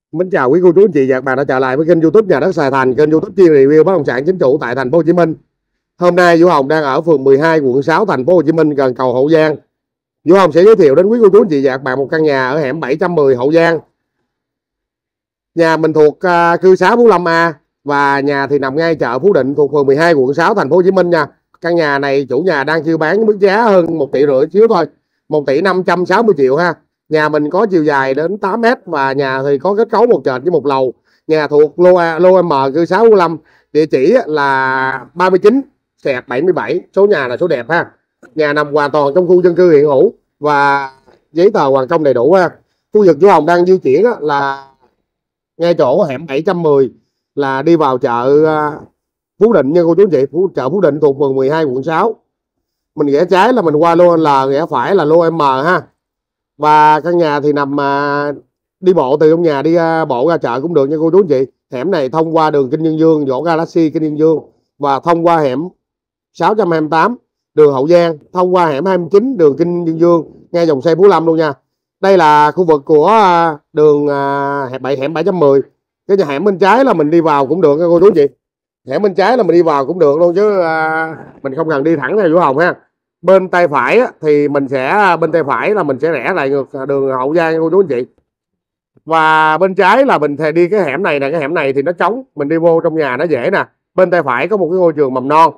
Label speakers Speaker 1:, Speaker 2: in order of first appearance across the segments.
Speaker 1: Mến chào quý cô chú anh chị và các bạn đã trở lại với kênh YouTube Nhà Đất Sài Thành, kênh YouTube chuyên review bất động sản chính chủ tại thành phố Hồ Chí Minh. Hôm nay Vũ Hồng đang ở phường 12 quận 6 thành phố Hồ Chí Minh, gần cầu Hậu Giang. Vũ Hồng sẽ giới thiệu đến quý cô chú anh chị và các bạn một căn nhà ở hẻm 710 Hậu Giang. Nhà mình thuộc cư xá Phú Lâm A và nhà thì nằm ngay chợ Phú Định, thuộc phường 12 quận 6 thành phố Hồ Chí Minh nha. Căn nhà này chủ nhà đang kêu bán mức giá hơn 1,5 tỷ xíu thôi, 1 tỷ 560 triệu ha. Nhà mình có chiều dài đến 8 mét và nhà thì có kết cấu một trệt với một lầu. Nhà thuộc lô M, cư xá Phú Lâm. Địa chỉ là 39/77. Số nhà là số đẹp ha. Nhà nằm hoàn toàn trong khu dân cư hiện hữu và giấy tờ hoàn công đầy đủ ha. Khu vực Vũ Hồng đang di chuyển là ngay chỗ hẻm 710, là đi vào chợ Phú Định nha cô chú anh chị. Chợ Phú Định thuộc phường 12 quận 6. Mình rẽ trái là mình qua lô L, rẽ phải là lô M ha. Và căn nhà thì nằm đi bộ từ trong nhà đi bộ ra chợ cũng được nha cô chú anh chị. Hẻm này thông qua đường Kinh Nhân Dương, Võ Galaxy Kinh Nhân Dương, và thông qua hẻm 628 đường Hậu Giang, thông qua hẻm 29 đường Kinh Nhân Dương, ngay dòng xe Phú Lâm luôn nha. Đây là khu vực của đường hẻm 710. Cái nhà hẻm bên trái là mình đi vào cũng được nha cô chú anh chị. Hẻm bên trái là mình đi vào cũng được luôn, chứ mình không cần đi thẳng theo Vũ Hồng ha. Bên tay phải thì bên tay phải là mình sẽ rẽ lại ngược đường Hậu Giang cô chú anh chị. Và bên trái là mình đi cái hẻm này nè. Cái hẻm này thì nó trống, mình đi vô trong nhà nó dễ nè. Bên tay phải có một cái ngôi trường mầm non,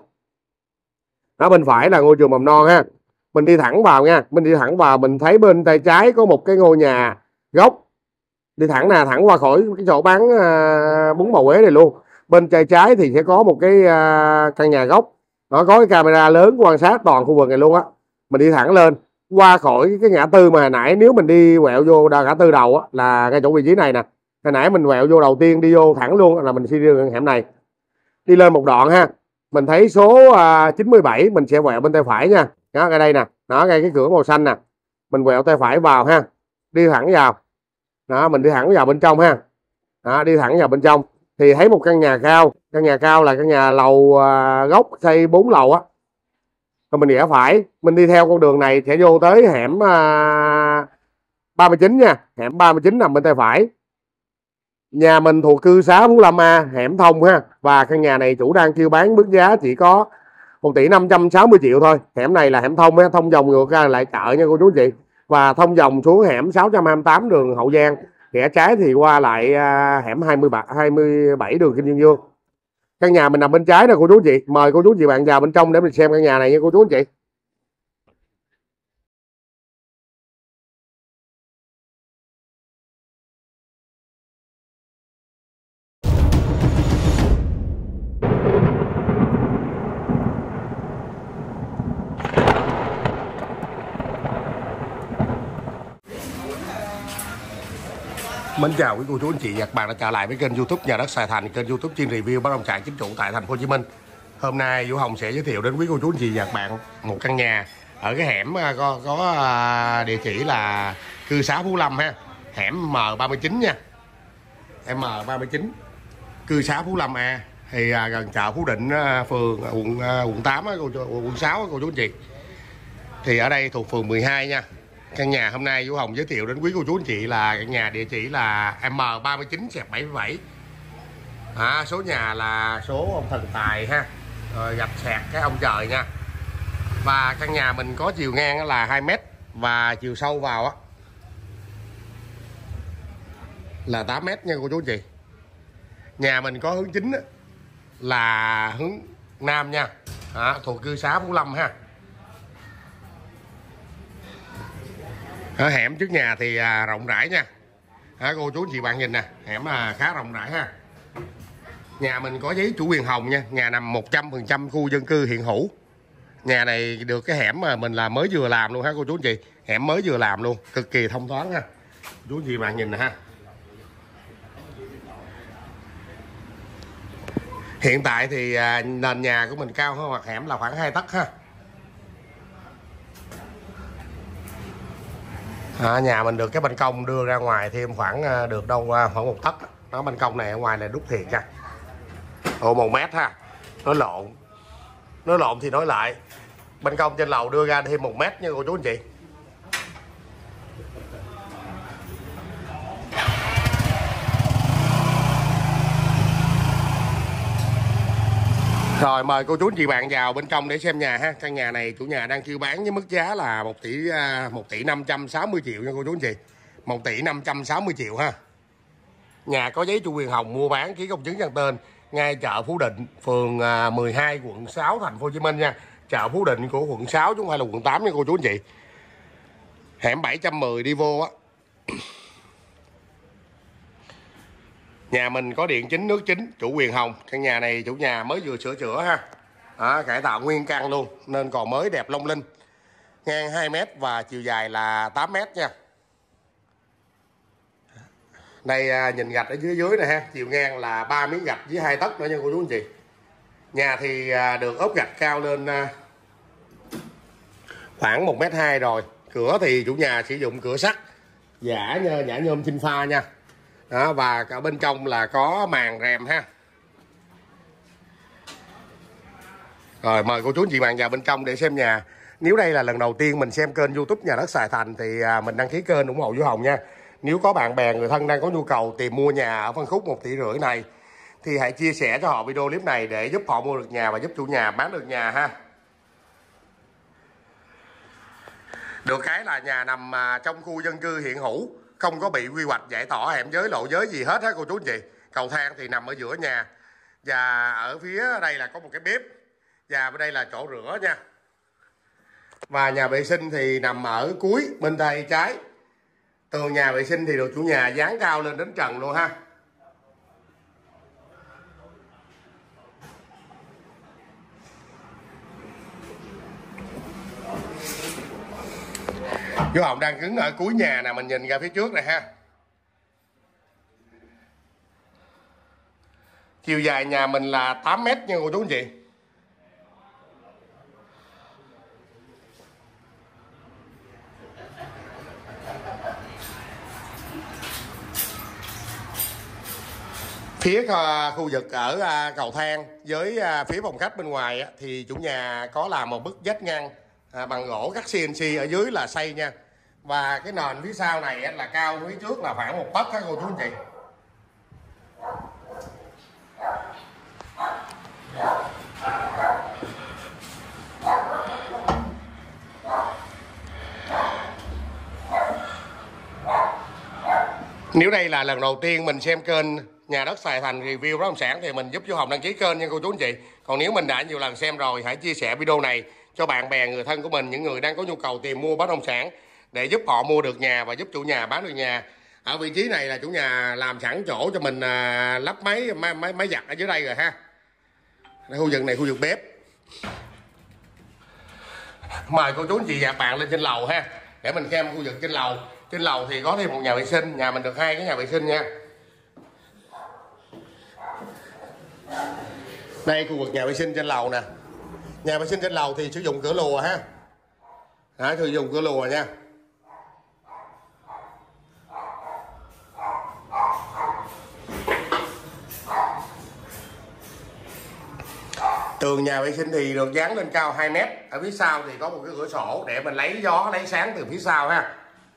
Speaker 1: đó bên phải là ngôi trường mầm non ha. Mình đi thẳng vào nha, mình đi thẳng vào, mình thấy bên tay trái có một cái ngôi nhà gốc. Đi thẳng nè, thẳng qua khỏi cái chỗ bán bún bò Huế này luôn. Bên tay trái thì sẽ có một cái căn nhà gốc. Nó có cái camera lớn quan sát toàn khu vực này luôn á. Mình đi thẳng lên qua khỏi cái ngã tư mà hồi nãy, nếu mình đi quẹo vô ngã tư đầu á, là ngay chỗ vị trí này nè. Hồi nãy mình quẹo vô đầu tiên đi vô thẳng luôn là mình sẽ đi đường hẻm này. Đi lên một đoạn ha, mình thấy số 97, mình sẽ quẹo bên tay phải nha. Đó, ngay đây nè, đó, ngay cái cửa màu xanh nè. Mình quẹo tay phải vào ha, đi thẳng vào. Đó, mình đi thẳng vào bên trong ha. Đó, đi thẳng vào bên trong thì thấy một căn nhà cao. Căn nhà cao là căn nhà lầu gốc xây 4 lầu á. Rồi mình rẽ phải, mình đi theo con đường này sẽ vô tới hẻm 39 nha. Hẻm 39 nằm bên tay phải. Nhà mình thuộc cư xá Phú Lâm A, hẻm thông ha. Và căn nhà này chủ đang kêu bán mức giá chỉ có 1 tỷ 560 triệu thôi. Hẻm này là hẻm thông ha, thông dòng ngược ra lại chợ nha cô chú chị. Và thông dòng xuống hẻm 628 đường Hậu Giang. Rẽ trái thì qua lại hẻm 27 đường Kinh Dương Dương. Căn nhà mình nằm bên trái nè cô chú chị. Mời cô chú chị bạn vào bên trong để mình xem căn nhà này nha cô chú chị. Mến chào quý cô chú anh chị và các bạn đã trở lại với kênh YouTube Nhà Đất Sài Thành, kênh YouTube chuyên review bất động sản chính chủ tại thành phố Hồ Chí Minh. Hôm nay Vũ Hồng sẽ giới thiệu đến quý cô chú anh chị và các bạn một căn nhà ở cái hẻm có địa chỉ là cư xá Phú Lâm ha, hẻm M39 nha. Hẻm M39, cư xá Phú Lâm A, thì gần chợ Phú Định, phường quận 8 quận 6 cô chú anh chị. Thì ở đây thuộc phường 12 nha. Căn nhà hôm nay Vũ Hồng giới thiệu đến quý cô chú anh chị là căn nhà địa chỉ là M39/77. Số nhà là số ông thần tài ha, rồi gạch sẹt cái ông trời nha. Và căn nhà mình có chiều ngang là 2 mét và chiều sâu vào là 8 mét nha cô chú anh chị. Nhà mình có hướng chính là hướng Nam nha, thuộc cư xá Phú Lâm ha. Ở hẻm trước nhà thì rộng rãi nha. Cô chú chị bạn nhìn nè, hẻm khá rộng rãi ha. Nhà mình có giấy chủ quyền hồng nha. Nhà nằm 100% khu dân cư hiện hữu. Nhà này được cái hẻm mà mình là mới vừa làm luôn ha cô chú chị. Hẻm mới vừa làm luôn, cực kỳ thông thoáng ha. Chú chị bạn nhìn nè ha. Hiện tại thì nền nhà của mình cao hơn mặt hẻm là khoảng 2 tấc ha. Nhà mình được cái ban công đưa ra ngoài thêm khoảng được đâu khoảng 1 tấc. Đó, ban công này ở ngoài này đúc thiệt nha. 1 mét ha. Nói lộn thì nói lại, ban công trên lầu đưa ra thêm 1 mét nha cô chú anh chị. Rồi mời cô chú anh chị bạn vào bên trong để xem nhà ha. Căn nhà này chủ nhà đang kêu bán với mức giá là 1 tỷ 560 triệu nha cô chú anh chị. 1 tỷ 560 triệu ha. Nhà có giấy chủ quyền hồng mua bán, ký công chứng sang tên, ngay chợ Phú Định, phường 12 quận 6 thành phố Hồ Chí Minh nha. Chợ Phú Định của quận 6 chứ không phải là quận 8 nha cô chú anh chị. Hẻm 710 đi vô á. Nhà mình có điện chính, nước chính, chủ quyền hồng. Căn nhà này chủ nhà mới vừa sửa chữa ha. Cải tạo nguyên căn luôn nên còn mới đẹp long linh. Ngang 2 m và chiều dài là 8 m nha. Đây nhìn gạch ở dưới này ha, chiều ngang là 3 miếng gạch với 2 tấc nữa nha cô chú anh chị. Nhà thì được ốp gạch cao lên khoảng 1,2 m rồi. Cửa thì chủ nhà sử dụng cửa sắt giả nhôm sinh pha nha. Đó, và cả bên trong là có màn rèm ha. Rồi mời cô chú anh chị bạn vào bên trong để xem nhà. Nếu đây là lần đầu tiên mình xem kênh YouTube Nhà Đất Sài Thành thì mình đăng ký kênh ủng hộ Vũ Hồng nha. Nếu có bạn bè người thân đang có nhu cầu tìm mua nhà ở phân khúc 1,5 tỷ này thì hãy chia sẻ cho họ video clip này để giúp họ mua được nhà và giúp chủ nhà bán được nhà ha. Được cái là nhà nằm trong khu dân cư hiện hữu, không có bị quy hoạch giải tỏa hẻm giới lộ giới gì hết á cô chú anh chị. Cầu thang thì nằm ở giữa nhà. Và ở phía đây là có một cái bếp. Và bên đây là chỗ rửa nha. Và nhà vệ sinh thì nằm ở cuối bên tay trái. Tường nhà vệ sinh thì được chủ nhà dán cao lên đến trần luôn ha. Vũ Hồng đang đứng ở cuối nhà nè, mình nhìn ra phía trước này ha. Chiều dài nhà mình là 8 m nha cô chú anh chị. Phía khu vực ở cầu thang với phía phòng khách bên ngoài thì chủ nhà có làm một bức vách ngăn bằng gỗ cắt CNC, ở dưới là xây nha. Và cái nền phía sau này là cao phía trước là khoảng 1 tấc ha cô chú anh chị. Nếu đây là lần đầu tiên mình xem kênh Nhà Đất Sài Thành review bất động sản thì mình giúp Vũ Hồng đăng ký kênh nha cô chú anh chị. Còn nếu mình đã nhiều lần xem rồi, hãy chia sẻ video này cho bạn bè người thân của mình, những người đang có nhu cầu tìm mua bất động sản để giúp họ mua được nhà và giúp chủ nhà bán được nhà. Ở vị trí này là chủ nhà làm sẵn chỗ cho mình lắp máy giặt ở dưới đây rồi ha. Khu vực này khu vực bếp. Mời cô chú anh chị và bạn lên trên lầu ha, để mình xem khu vực trên lầu. Trên lầu thì có thêm một nhà vệ sinh, nhà mình được 2 cái nhà vệ sinh nha. Đây khu vực nhà vệ sinh trên lầu nè. Nhà vệ sinh trên lầu thì sử dụng cửa lùa ha. Sử dụng cửa lùa nha. Tường nhà vệ sinh thì được dán lên cao 2 m. Ở phía sau thì có một cái cửa sổ để mình lấy gió lấy sáng từ phía sau ha.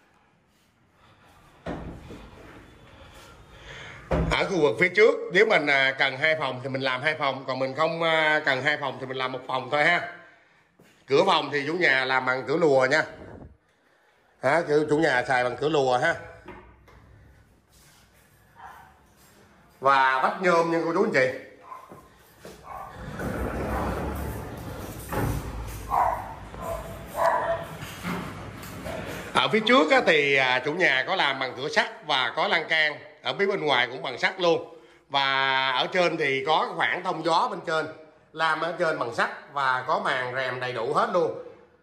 Speaker 1: Ở khu vực phía trước, nếu mình cần 2 phòng thì mình làm 2 phòng, còn mình không cần 2 phòng thì mình làm 1 phòng thôi ha. Cửa phòng thì chủ nhà làm bằng cửa lùa nha. Chủ nhà xài bằng cửa lùa ha. Và vách nhôm nha cô chú anh chị. Ở phía trước thì chủ nhà có làm bằng cửa sắt và có lan can. Ở phía bên ngoài cũng bằng sắt luôn. Và ở trên thì có khoảng thông gió bên trên, làm ở trên bằng sắt và có màn rèm đầy đủ hết luôn.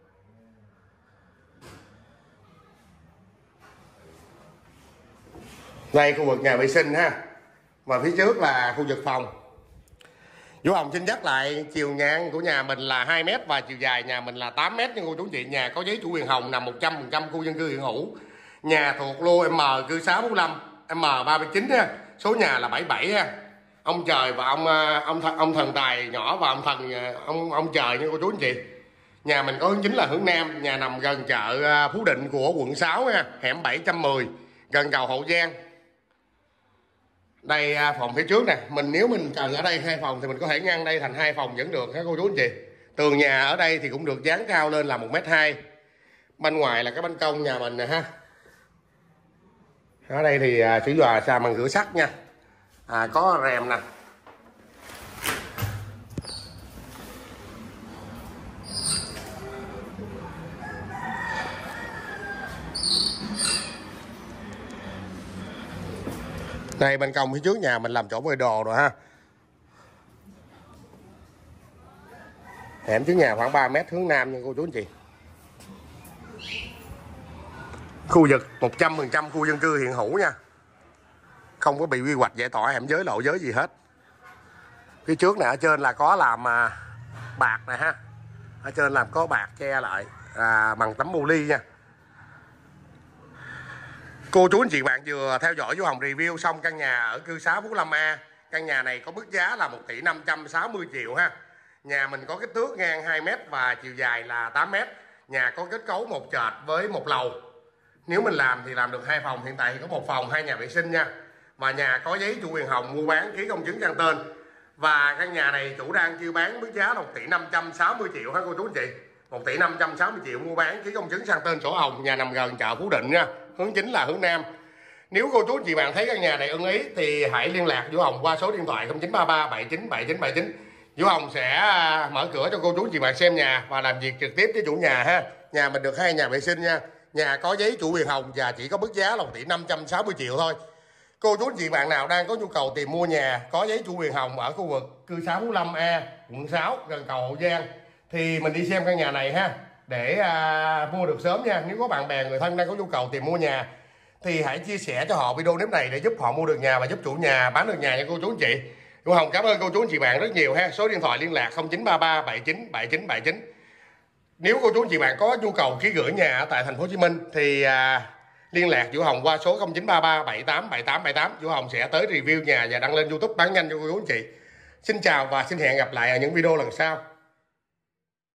Speaker 1: Đây khu vực nhà vệ sinh ha. Và phía trước là khu vực phòng. Vũ Hồng xin nhắc lại, chiều ngang của nhà mình là 2 m và chiều dài nhà mình là 8 m nha cô chú chị. Nhà có giấy chủ quyền hồng, nằm 100% khu dân cư hiện hữu. Nhà thuộc lô M cư 645, M39 ha. Số nhà là 77 ha. Ông trời và ông thần tài nhỏ và ông trời nha cô chú anh chị. Nhà mình có hướng chính là hướng nam, nhà nằm gần chợ Phú Định của quận 6 ha, hẻm 710, gần cầu Hậu Giang. Đây phòng phía trước nè, nếu mình cần ở đây 2 phòng thì mình có thể ngăn đây thành 2 phòng vẫn được các cô chú anh chị. Tường nhà ở đây thì cũng được dán cao lên là 1m2. Bên ngoài là cái ban công nhà mình nè ha. Ở đây thì sử dụng xà bằng cửa sắt nha. Có rèm nè. Đây ban công phía trước nhà mình làm chỗ bơi đồ rồi ha. Hẻm trước nhà khoảng 3 mét hướng nam nha cô chú anh chị. Khu vực 100% khu dân cư hiện hữu nha. Không có bị quy hoạch giải tỏa hẻm giới lộ giới gì hết. Phía trước nè, ở trên là có làm bạc nè ha. Ở trên làm có bạc che lại bằng tấm poly nha. Cô chú anh chị bạn vừa theo dõi Vũ Hồng review xong căn nhà ở cư xá Phú Lâm A. Căn nhà này có mức giá là 1 tỷ 560 triệu ha. Nhà mình có kích thước ngang 2m và chiều dài là 8m. Nhà có kết cấu một trệt với một lầu. Nếu mình làm thì làm được 2 phòng, hiện tại thì có 1 phòng 2 nhà vệ sinh nha. Và nhà có giấy chủ quyền hồng mua bán ký công chứng sang tên. Và căn nhà này chủ đang kêu bán mức giá là 1 tỷ 560 triệu ha cô chú anh chị. 1 tỷ 560 triệu mua bán ký công chứng sang tên sổ hồng. Nhà nằm gần chợ Phú Định nha. Hướng chính là hướng nam. Nếu cô chú anh chị bạn thấy căn nhà này ưng ý thì hãy liên lạc Vũ Hồng qua số điện thoại 0933 797979. Vũ Hồng sẽ mở cửa cho cô chú anh chị bạn xem nhà và làm việc trực tiếp với chủ nhà ha. Nhà mình được 2 nhà vệ sinh nha. Nhà có giấy chủ quyền hồng và chỉ có mức giá là 1 tỷ 560 triệu thôi. Cô chú anh chị bạn nào đang có nhu cầu tìm mua nhà có giấy chủ quyền hồng ở khu vực cư xá Phú Lâm A, quận 6 gần cầu Hậu Giang thì mình đi xem căn nhà này ha, để mua được sớm nha. Nếu có bạn bè người thân đang có nhu cầu tìm mua nhà thì hãy chia sẻ cho họ video clip này để giúp họ mua được nhà và giúp chủ nhà bán được nhà nha cô chú anh chị. Vũ Hồng cảm ơn cô chú anh chị bạn rất nhiều ha. Số điện thoại liên lạc 0933 797979. Nếu cô chú anh chị bạn có nhu cầu ký gửi nhà ở tại thành phố Hồ Chí Minh thì liên lạc Vũ Hồng qua số 0933 787878. Vũ Hồng sẽ tới review nhà và đăng lên YouTube bán nhanh cho cô chú anh chị. Xin chào và xin hẹn gặp lại ở những video lần sau.